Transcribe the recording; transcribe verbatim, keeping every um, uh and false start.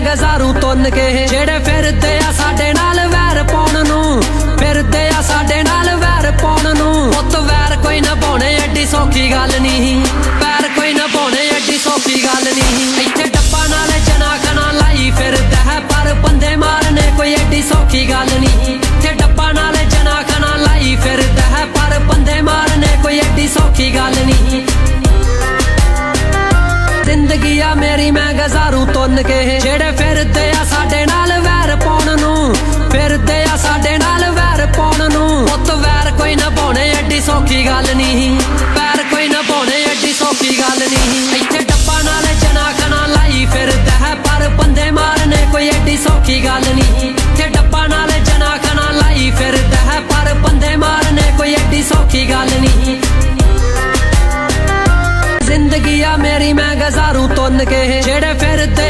गजारू तुन के जेड़े फिरदे आ साडे नाल वैर पाउण नूं, फिरदे आ साडे नाल वैर पाउण नूं। पुत वैर कोई ना पाउणे एड्डी सौखी गल नहीं, वैर कोई ना पाउणे एड्डी सौखी गल नहीं। इत्थे डब्बा नाल जना खना लाई फिरदा है, पर बंदे मारने कोई एड्डी सौखी गल नहीं। इत्थे डब्बा नाल जना खना लाई फिरदा है, पर बंदे मारने कोई एड्डी सौखी गल नहीं। जिंदगी आ मेरी मैं गजारू तुन के जेड़े फिरदे आ साडे नाल वैर पाउण नूं, फिरदे आ साडे नाल वैर पाउण नूं। पुत वैर कोई ना पाउणे एड्डी सौखी गल नहीं, वैर कोई ना पाउणे एड्डी सौखी गल नहीं। इत्थे डब्बा नाल जना खना लाई फिरदा है, पर बंदे मारने कोई एड्डी सौखी गल नहीं। इत्थे डब्बा नाल जना खना लाई फिरदा है, पर बंदे मारने कोई एड्डी सौखी गल नहीं। जिंदगी आ मेरी मैं गजारू तुन के जेड़े फिरदे